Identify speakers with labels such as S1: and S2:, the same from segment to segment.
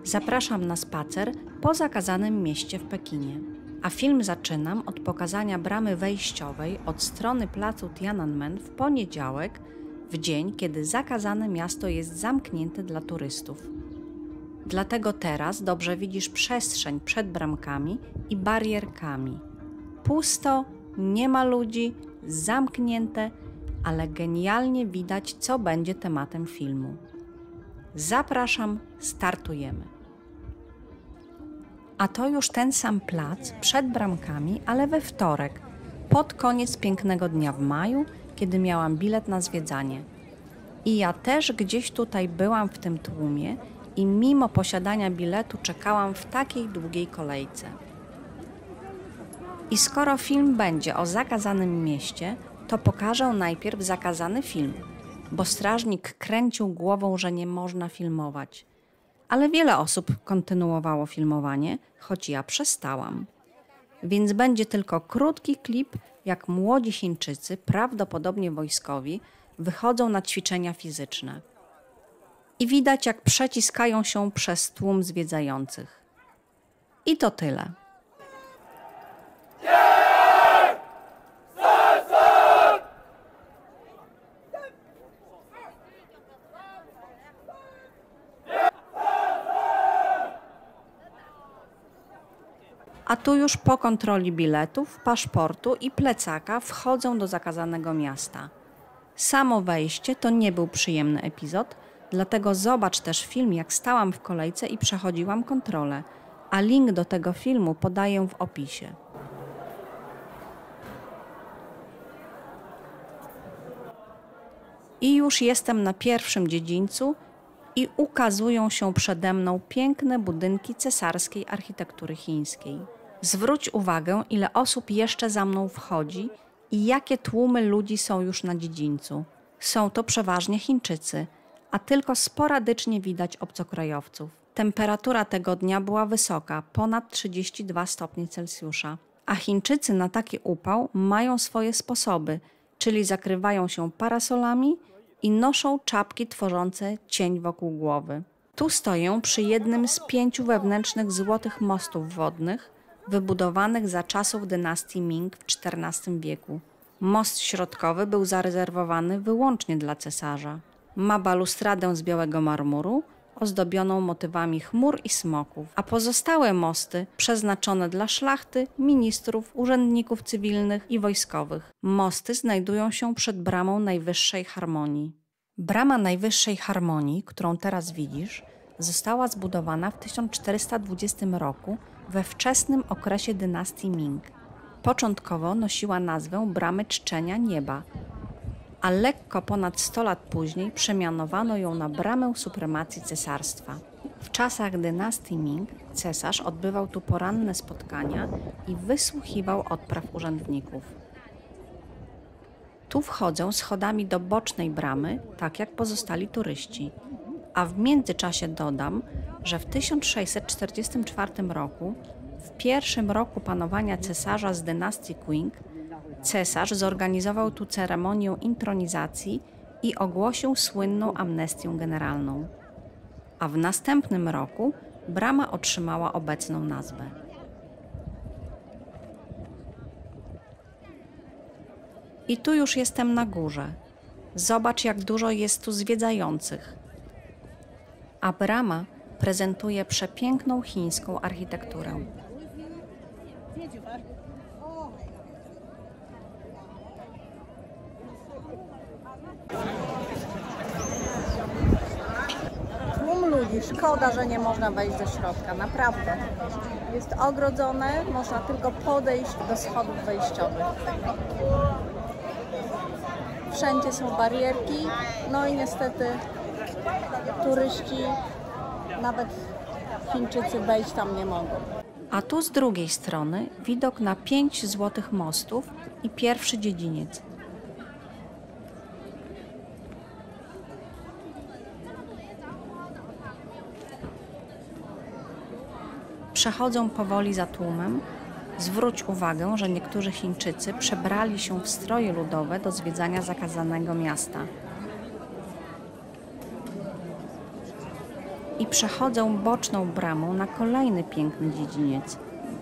S1: Zapraszam na spacer po zakazanym mieście w Pekinie. A film zaczynam od pokazania bramy wejściowej od strony placu Tiananmen w poniedziałek, w dzień, kiedy zakazane miasto jest zamknięte dla turystów. Dlatego teraz dobrze widzisz przestrzeń przed bramkami i barierkami. Pusto, nie ma ludzi, zamknięte, ale genialnie widać, co będzie tematem filmu. Zapraszam, startujemy. A to już ten sam plac przed bramkami, ale we wtorek, pod koniec pięknego dnia w maju, kiedy miałam bilet na zwiedzanie. I ja też gdzieś tutaj byłam w tym tłumie i mimo posiadania biletu czekałam w takiej długiej kolejce. I skoro film będzie o zakazanym mieście, to pokażę najpierw zakazany film, bo strażnik kręcił głową, że nie można filmować. Ale wiele osób kontynuowało filmowanie, choć ja przestałam. Więc będzie tylko krótki klip, jak młodzi Chińczycy, prawdopodobnie wojskowi, wychodzą na ćwiczenia fizyczne. I widać, jak przeciskają się przez tłum zwiedzających. I to tyle. A tu już po kontroli biletów, paszportu i plecaka wchodzą do zakazanego miasta. Samo wejście to nie był przyjemny epizod, dlatego zobacz też film, jak stałam w kolejce i przechodziłam kontrolę, a link do tego filmu podaję w opisie. I już jestem na pierwszym dziedzińcu i ukazują się przede mną piękne budynki cesarskiej architektury chińskiej. Zwróć uwagę, ile osób jeszcze za mną wchodzi i jakie tłumy ludzi są już na dziedzińcu. Są to przeważnie Chińczycy, a tylko sporadycznie widać obcokrajowców. Temperatura tego dnia była wysoka, ponad 32 stopnie Celsjusza. A Chińczycy na taki upał mają swoje sposoby, czyli zakrywają się parasolami i noszą czapki tworzące cień wokół głowy. Tu stoję przy jednym z 5 wewnętrznych złotych mostów wodnych, wybudowanych za czasów dynastii Ming w XIV wieku. Most środkowy był zarezerwowany wyłącznie dla cesarza. Ma balustradę z białego marmuru, ozdobioną motywami chmur i smoków, a pozostałe mosty przeznaczone dla szlachty, ministrów, urzędników cywilnych i wojskowych. Mosty znajdują się przed bramą Najwyższej Harmonii. Brama Najwyższej Harmonii, którą teraz widzisz, została zbudowana w 1420 roku we wczesnym okresie dynastii Ming. Początkowo nosiła nazwę Bramy Czczenia Nieba, a lekko ponad 100 lat później przemianowano ją na Bramę Supremacji Cesarstwa. W czasach dynastii Ming cesarz odbywał tu poranne spotkania i wysłuchiwał odpraw urzędników. Tu wchodzę schodami do bocznej bramy, tak jak pozostali turyści. A w międzyczasie dodam, że w 1644 roku, w pierwszym roku panowania cesarza z dynastii Qing, cesarz zorganizował tu ceremonię intronizacji i ogłosił słynną amnestię generalną. A w następnym roku brama otrzymała obecną nazwę. I tu już jestem na górze. Zobacz, jak dużo jest tu zwiedzających. A brama prezentuje przepiękną chińską architekturę.
S2: Tłum ludzi, szkoda, że nie można wejść do środka, naprawdę. Jest ogrodzone, można tylko podejść do schodów wejściowych. Wszędzie są barierki, no i niestety turyści, nawet Chińczycy wejść tam nie mogą.
S1: A tu z drugiej strony widok na 5 złotych mostów i pierwszy dziedziniec. Przechodzą powoli za tłumem. Zwróć uwagę, że niektórzy Chińczycy przebrali się w stroje ludowe do zwiedzania zakazanego miasta. i przechodzę boczną bramą na kolejny piękny dziedziniec.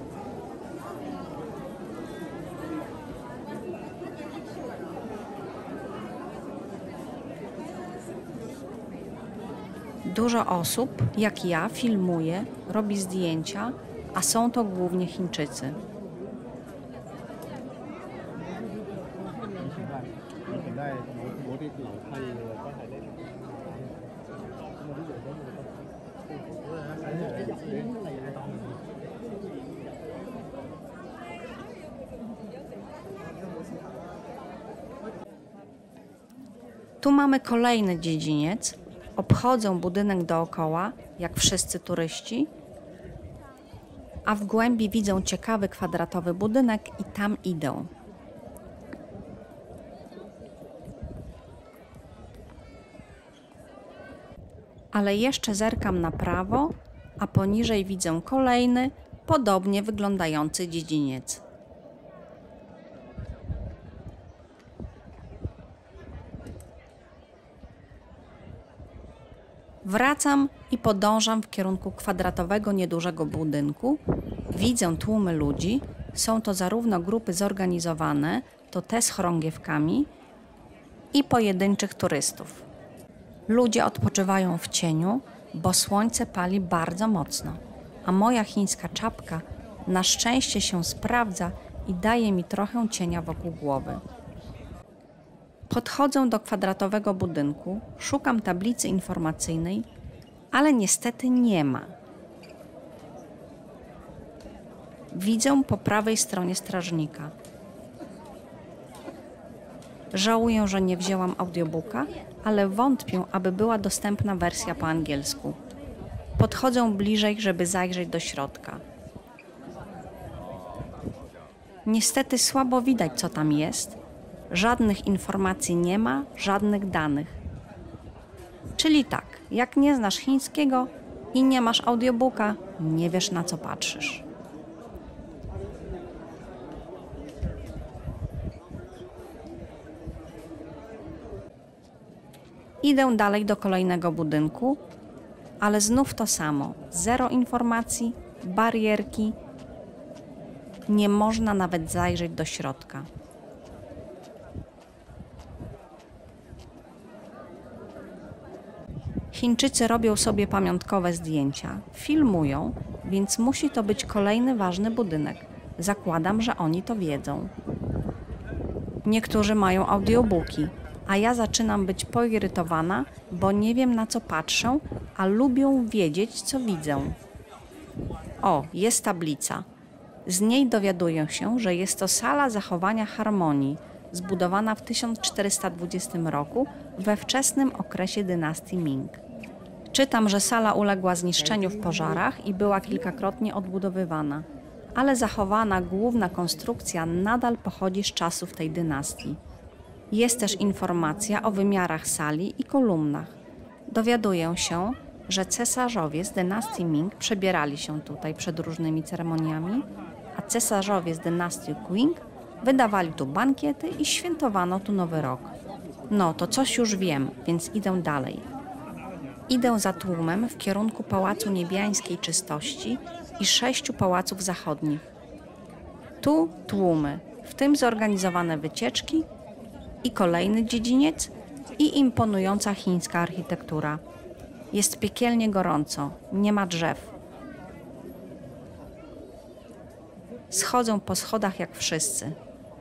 S1: Dużo osób, jak ja, filmuje, robi zdjęcia, a są to głównie Chińczycy. Tu mamy kolejny dziedziniec. Obchodzę budynek dookoła, jak wszyscy turyści, a w głębi widzę ciekawy kwadratowy budynek i tam idę. Ale jeszcze zerkam na prawo, a poniżej widzę kolejny, podobnie wyglądający dziedziniec. Wracam i podążam w kierunku kwadratowego, niedużego budynku. Widzę tłumy ludzi. Są to zarówno grupy zorganizowane, to te z chorągiewkami, i pojedynczych turystów. Ludzie odpoczywają w cieniu, bo słońce pali bardzo mocno, a moja chińska czapka na szczęście się sprawdza i daje mi trochę cienia wokół głowy. Podchodzę do kwadratowego budynku, szukam tablicy informacyjnej, ale niestety nie ma. Widzę po prawej stronie strażnika. Żałuję, że nie wzięłam audiobooka, ale wątpię, aby była dostępna wersja po angielsku. Podchodzę bliżej, żeby zajrzeć do środka. Niestety słabo widać, co tam jest. Żadnych informacji nie ma, żadnych danych. Czyli tak, jak nie znasz chińskiego i nie masz audiobooka, nie wiesz, na co patrzysz. Idę dalej do kolejnego budynku, ale znów to samo. Zero informacji, barierki. Nie można nawet zajrzeć do środka. Chińczycy robią sobie pamiątkowe zdjęcia, filmują, więc musi to być kolejny ważny budynek. Zakładam, że oni to wiedzą. Niektórzy mają audiobooki, a ja zaczynam być poirytowana, bo nie wiem, na co patrzę, a lubię wiedzieć, co widzę. O, jest tablica. Z niej dowiaduję się, że jest to sala zachowania harmonii, zbudowana w 1420 roku we wczesnym okresie dynastii Ming. Czytam, że sala uległa zniszczeniu w pożarach i była kilkakrotnie odbudowywana, ale zachowana główna konstrukcja nadal pochodzi z czasów tej dynastii. Jest też informacja o wymiarach sali i kolumnach. Dowiaduję się, że cesarzowie z dynastii Ming przebierali się tutaj przed różnymi ceremoniami, a cesarzowie z dynastii Qing wydawali tu bankiety i świętowano tu Nowy Rok. No, to coś już wiem, więc idę dalej. Idę za tłumem w kierunku Pałacu Niebiańskiej Czystości i 6 pałaców zachodnich. Tu tłumy, w tym zorganizowane wycieczki i kolejny dziedziniec i imponująca chińska architektura. Jest piekielnie gorąco, nie ma drzew. Schodzę po schodach jak wszyscy.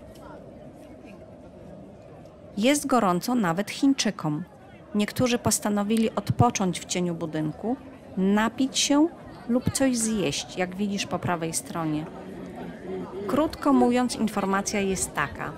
S1: Jest gorąco nawet Chińczykom. Niektórzy postanowili odpocząć w cieniu budynku, napić się lub coś zjeść, jak widzisz po prawej stronie. Krótko mówiąc, informacja jest taka.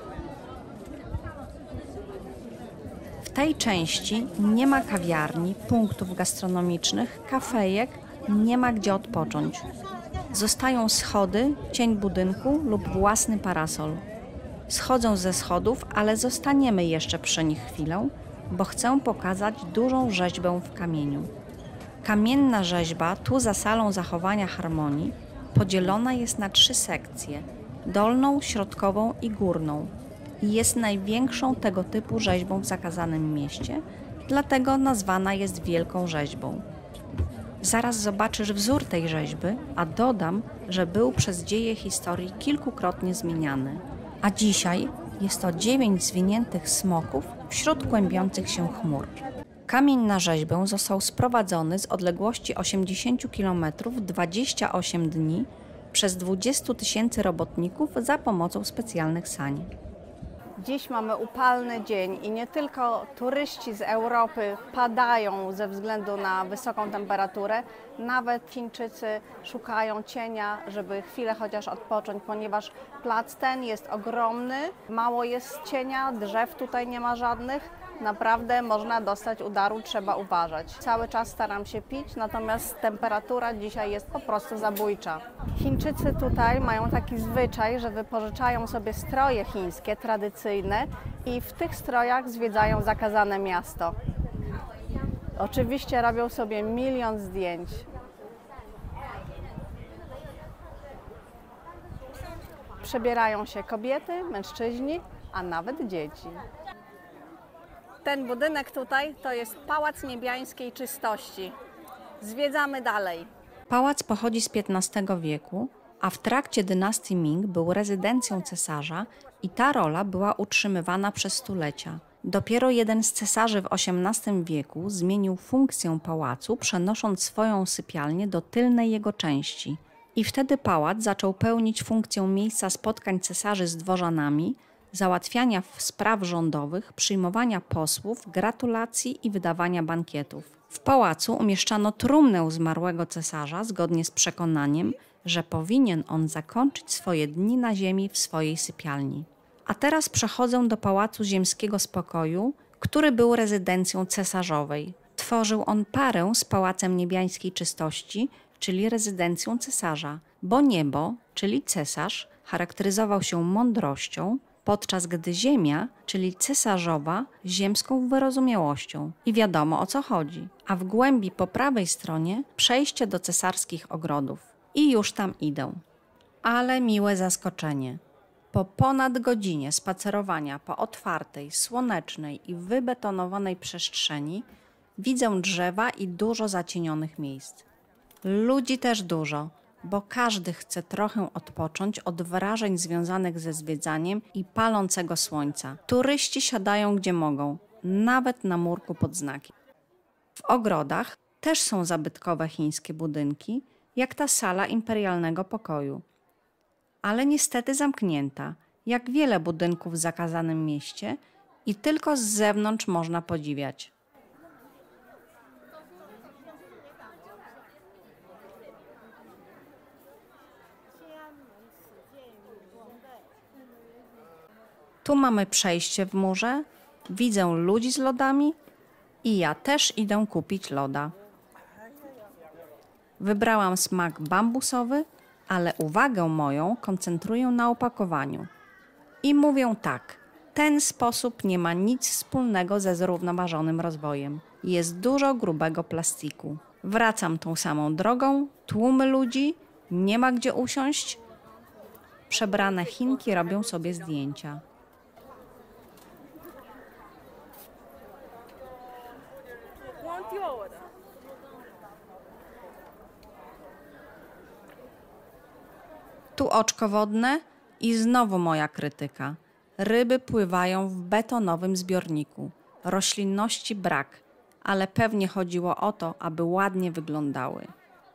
S1: W tej części nie ma kawiarni, punktów gastronomicznych, kafejek, nie ma gdzie odpocząć. Zostają schody, cień budynku lub własny parasol. Schodzą ze schodów, ale zostaniemy jeszcze przy nich chwilę, bo chcę pokazać dużą rzeźbę w kamieniu. Kamienna rzeźba, tu za salą zachowania harmonii, podzielona jest na 3 sekcje: dolną, środkową i górną. I jest największą tego typu rzeźbą w zakazanym mieście, dlatego nazwana jest Wielką Rzeźbą. Zaraz zobaczysz wzór tej rzeźby, a dodam, że był przez dzieje historii kilkukrotnie zmieniany. A dzisiaj jest to 9 zwiniętych smoków wśród kłębiących się chmur. Kamień na rzeźbę został sprowadzony z odległości 80 km w 28 dni przez 20 000 robotników za pomocą specjalnych sań.
S2: Dziś mamy upalny dzień i nie tylko turyści z Europy padają ze względu na wysoką temperaturę, nawet Chińczycy szukają cienia, żeby chwilę chociaż odpocząć, ponieważ plac ten jest ogromny, mało jest cienia, drzew tutaj nie ma żadnych. Naprawdę można dostać udaru, trzeba uważać. Cały czas staram się pić, natomiast temperatura dzisiaj jest po prostu zabójcza. Chińczycy tutaj mają taki zwyczaj, że wypożyczają sobie stroje chińskie, tradycyjne i w tych strojach zwiedzają zakazane miasto. Oczywiście robią sobie milion zdjęć. Przebierają się kobiety, mężczyźni, a nawet dzieci. Ten budynek tutaj to jest Pałac Niebiańskiej Czystości. Zwiedzamy dalej.
S1: Pałac pochodzi z XV wieku, a w trakcie dynastii Ming był rezydencją cesarza i ta rola była utrzymywana przez stulecia. Dopiero jeden z cesarzy w XVIII wieku zmienił funkcję pałacu, przenosząc swoją sypialnię do tylnej jego części. I wtedy pałac zaczął pełnić funkcję miejsca spotkań cesarzy z dworzanami, załatwiania spraw rządowych, przyjmowania posłów, gratulacji i wydawania bankietów. W pałacu umieszczano trumnę zmarłego cesarza zgodnie z przekonaniem, że powinien on zakończyć swoje dni na ziemi w swojej sypialni. A teraz przechodzę do Pałacu Ziemskiego Spokoju, który był rezydencją cesarzowej. Tworzył on parę z Pałacem Niebiańskiej Czystości, czyli rezydencją cesarza, bo niebo, czyli cesarz, charakteryzował się mądrością, podczas gdy ziemia, czyli cesarzowa, ziemską wyrozumiałością. I wiadomo, o co chodzi. A w głębi po prawej stronie przejście do cesarskich ogrodów. I już tam idę. Ale miłe zaskoczenie. Po ponad godzinie spacerowania po otwartej, słonecznej i wybetonowanej przestrzeni widzę drzewa i dużo zacienionych miejsc. Ludzi też dużo, bo każdy chce trochę odpocząć od wrażeń związanych ze zwiedzaniem i palącego słońca. Turyści siadają gdzie mogą, nawet na murku pod znakiem. W ogrodach też są zabytkowe chińskie budynki, jak ta sala imperialnego pokoju. Ale niestety zamknięta, jak wiele budynków w zakazanym mieście i tylko z zewnątrz można podziwiać. Tu mamy przejście w murze, widzę ludzi z lodami i ja też idę kupić loda. Wybrałam smak bambusowy, ale uwagę moją koncentruję na opakowaniu. I mówię tak, ten sposób nie ma nic wspólnego ze zrównoważonym rozwojem. Jest dużo grubego plastiku. Wracam tą samą drogą, tłumy ludzi, nie ma gdzie usiąść. Przebrane Chinki robią sobie zdjęcia. Tu oczko wodne i znowu moja krytyka. Ryby pływają w betonowym zbiorniku. Roślinności brak, ale pewnie chodziło o to, aby ładnie wyglądały.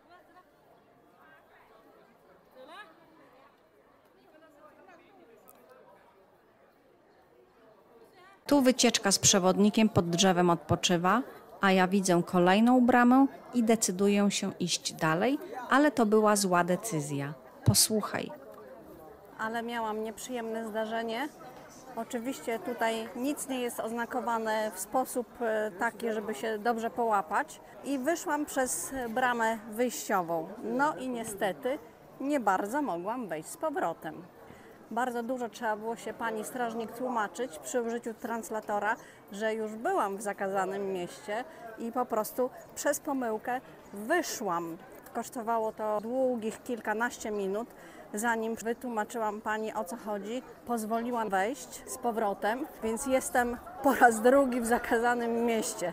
S1: Tu wycieczka z przewodnikiem pod drzewem odpoczywa, a ja widzę kolejną bramę i decyduję się iść dalej, ale to była zła decyzja. Posłuchaj.
S2: Ale miałam nieprzyjemne zdarzenie. Oczywiście tutaj nic nie jest oznakowane w sposób taki, żeby się dobrze połapać. I wyszłam przez bramę wyjściową. No i niestety nie bardzo mogłam wejść z powrotem. Bardzo dużo trzeba było się pani strażnik tłumaczyć przy użyciu translatora, że już byłam w zakazanym mieście i po prostu przez pomyłkę wyszłam. Kosztowało to długich kilkanaście minut, zanim wytłumaczyłam pani, o co chodzi. Pozwoliłam wejść z powrotem, więc jestem po raz drugi w zakazanym mieście.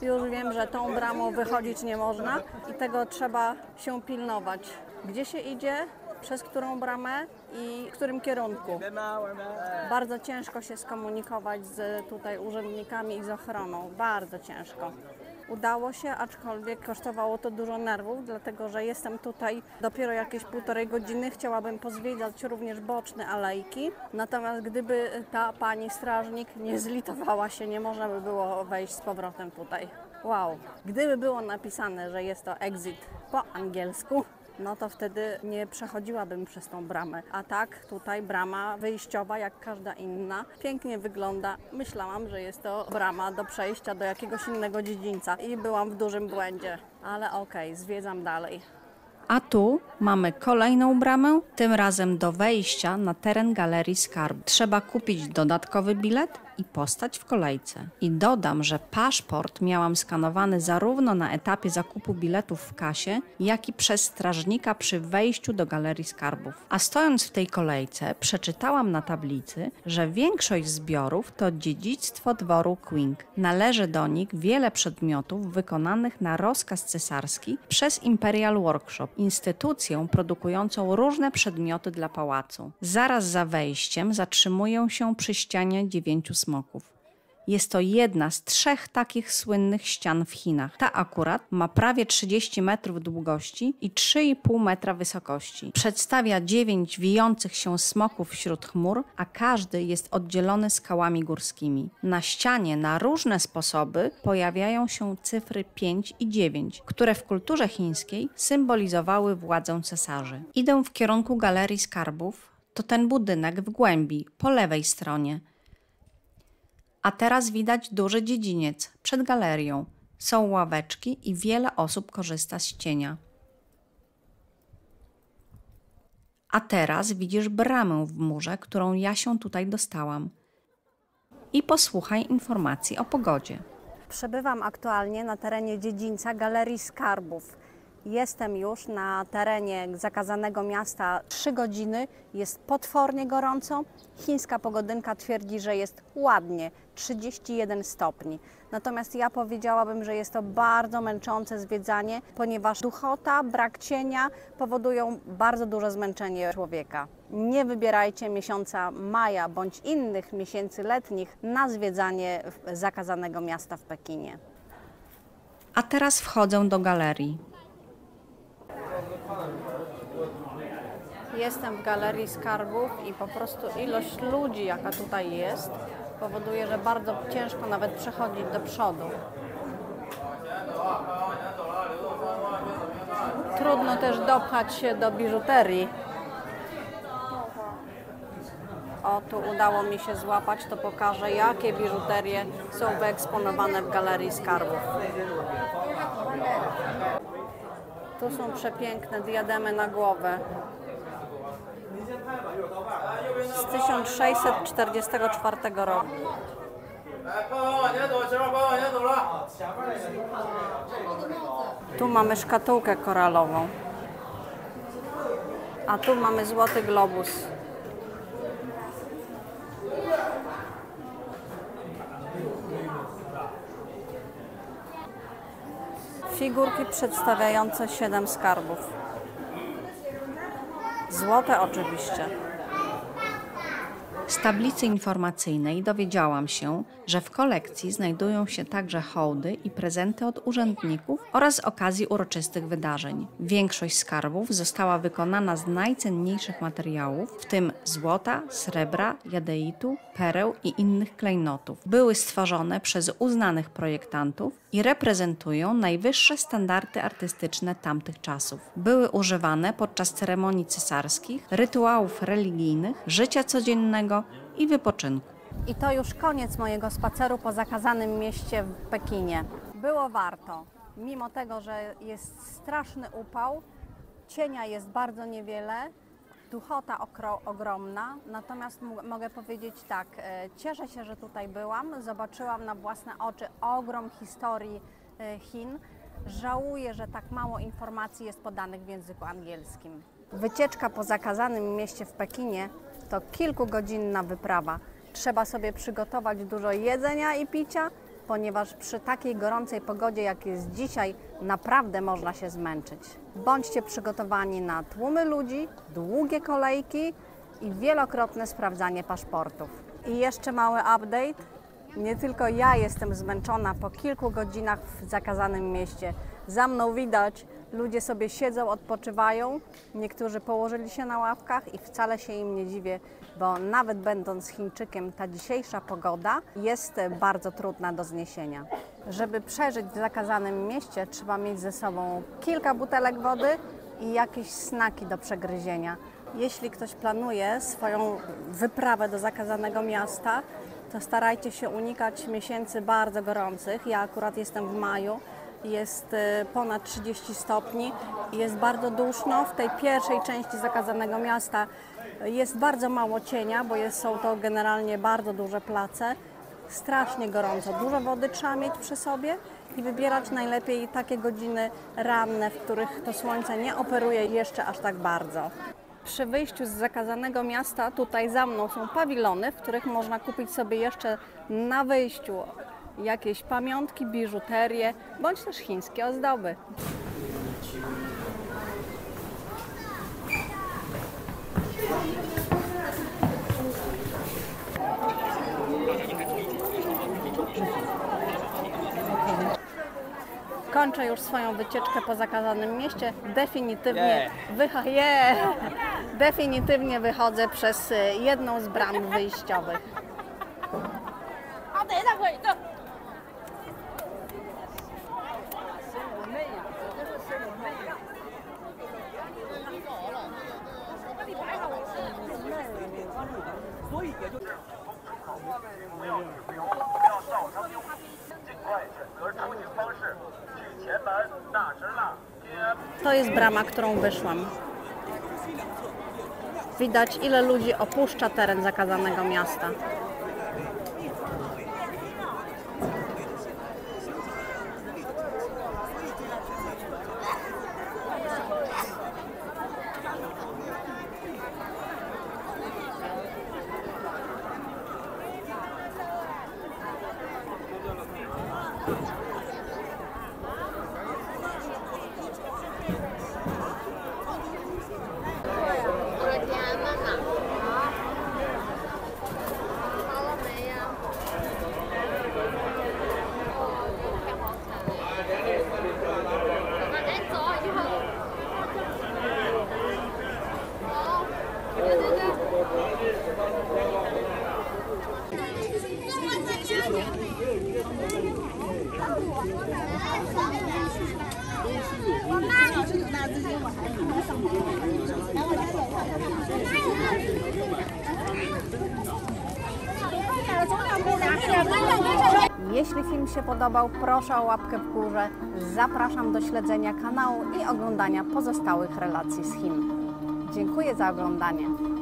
S2: już wiem, że tą bramą wychodzić nie można i tego trzeba się pilnować. Gdzie się idzie, przez którą bramę i w którym kierunku. Bardzo ciężko się skomunikować z tutaj urzędnikami i z ochroną, bardzo ciężko. Udało się, aczkolwiek kosztowało to dużo nerwów, dlatego że jestem tutaj dopiero jakieś 1,5 godziny. Chciałabym pozwiedzać również boczne alejki, natomiast gdyby ta pani strażnik nie zlitowała się, nie można by było wejść z powrotem tutaj. Wow, gdyby było napisane, że jest to exit po angielsku, no to wtedy nie przechodziłabym przez tą bramę. A tak, tutaj brama wyjściowa, jak każda inna, pięknie wygląda. Myślałam, że jest to brama do przejścia do jakiegoś innego dziedzińca i byłam w dużym błędzie. Ale okej, zwiedzam dalej.
S1: A tu mamy kolejną bramę, tym razem do wejścia na teren Galerii Skarbu. Trzeba kupić dodatkowy bilet i postać w kolejce. I dodam, że paszport miałam skanowany zarówno na etapie zakupu biletów w kasie, jak i przez strażnika przy wejściu do Galerii Skarbów. A stojąc w tej kolejce, przeczytałam na tablicy, że większość zbiorów to dziedzictwo dworu Queen. Należy do nich wiele przedmiotów wykonanych na rozkaz cesarski przez Imperial Workshop, instytucję produkującą różne przedmioty dla pałacu. Zaraz za wejściem zatrzymuję się przy ścianie 9 smoków. Jest to jedna z 3 takich słynnych ścian w Chinach. Ta akurat ma prawie 30 metrów długości i 3,5 metra wysokości. Przedstawia 9 wijących się smoków wśród chmur, a każdy jest oddzielony skałami górskimi. Na ścianie na różne sposoby pojawiają się cyfry 5 i 9, które w kulturze chińskiej symbolizowały władzę cesarzy. Idę w kierunku Galerii Skarbów. To ten budynek w głębi, po lewej stronie. A teraz widać duży dziedziniec przed galerią. Są ławeczki i wiele osób korzysta z cienia. A teraz widzisz bramę w murze, którą ja się tutaj dostałam. I posłuchaj informacji o pogodzie.
S2: Przebywam aktualnie na terenie dziedzińca Galerii Skarbów. Jestem już na terenie zakazanego miasta 3 godziny. Jest potwornie gorąco. Chińska pogodynka twierdzi, że jest ładnie, 31 stopni. Natomiast ja powiedziałabym, że jest to bardzo męczące zwiedzanie, ponieważ duchota, brak cienia powodują bardzo duże zmęczenie człowieka. Nie wybierajcie miesiąca maja bądź innych miesięcy letnich na zwiedzanie zakazanego miasta w Pekinie.
S1: A teraz wchodzę do galerii.
S2: Jestem w Galerii Skarbów i po prostu ilość ludzi, jaka tutaj jest, powoduje, że bardzo ciężko nawet przechodzić do przodu. Trudno też dopchać się do biżuterii. O, tu udało mi się złapać, to pokażę, jakie biżuterie są wyeksponowane w Galerii Skarbów. Tu są przepiękne diademy na głowę z 1644 roku. Tu mamy szkatułkę koralową, a tu mamy złoty globus. Figurki przedstawiające 7 skarbów. Złote oczywiście.
S1: Z tablicy informacyjnej dowiedziałam się, że w kolekcji znajdują się także hołdy i prezenty od urzędników oraz z okazji uroczystych wydarzeń. Większość skarbów została wykonana z najcenniejszych materiałów, w tym złota, srebra, jadeitu, pereł i innych klejnotów. Były stworzone przez uznanych projektantów i reprezentują najwyższe standardy artystyczne tamtych czasów. Były używane podczas ceremonii cesarskich, rytuałów religijnych, życia codziennego i wypoczynku.
S2: I to już koniec mojego spaceru po zakazanym mieście w Pekinie. Było warto. Mimo tego, że jest straszny upał, cienia jest bardzo niewiele, duchota ogromna, natomiast mogę powiedzieć tak, cieszę się, że tutaj byłam, zobaczyłam na własne oczy ogrom historii Chin. Żałuję, że tak mało informacji jest podanych w języku angielskim. Wycieczka po zakazanym mieście w Pekinie to kilkugodzinna wyprawa. Trzeba sobie przygotować dużo jedzenia i picia ponieważ przy takiej gorącej pogodzie, jak jest dzisiaj, naprawdę można się zmęczyć. Bądźcie przygotowani na tłumy ludzi, długie kolejki i wielokrotne sprawdzanie paszportów. I jeszcze mały update. Nie tylko ja jestem zmęczona po kilku godzinach w zakazanym mieście. Za mną widać, ludzie sobie siedzą, odpoczywają, niektórzy położyli się na ławkach i wcale się im nie dziwię, bo nawet będąc Chińczykiem, ta dzisiejsza pogoda jest bardzo trudna do zniesienia. Żeby przeżyć w zakazanym mieście, trzeba mieć ze sobą kilka butelek wody i jakieś snaki do przegryzienia. Jeśli ktoś planuje swoją wyprawę do zakazanego miasta, to starajcie się unikać miesięcy bardzo gorących. Ja akurat jestem w maju, jest ponad 30 stopni, jest bardzo duszno. W tej pierwszej części zakazanego miasta jest bardzo mało cienia, bo są to generalnie bardzo duże place. Strasznie gorąco, dużo wody trzeba mieć przy sobie i wybierać najlepiej takie godziny ranne, w których to słońce nie operuje jeszcze aż tak bardzo. Przy wyjściu z zakazanego miasta, tutaj za mną są pawilony, w których można kupić sobie jeszcze na wyjściu jakieś pamiątki, biżuterię, bądź też chińskie ozdoby. Kończę już swoją wycieczkę po zakazanym mieście. Definitywnie wychodzę przez jedną z bram wyjściowych. To jest brama, którą wyszłam. Widać, ile ludzi opuszcza teren zakazanego miasta. Jeśli film się podobał, proszę o łapkę w górze. Zapraszam do śledzenia kanału i oglądania pozostałych relacji z Chin. Dziękuję za oglądanie.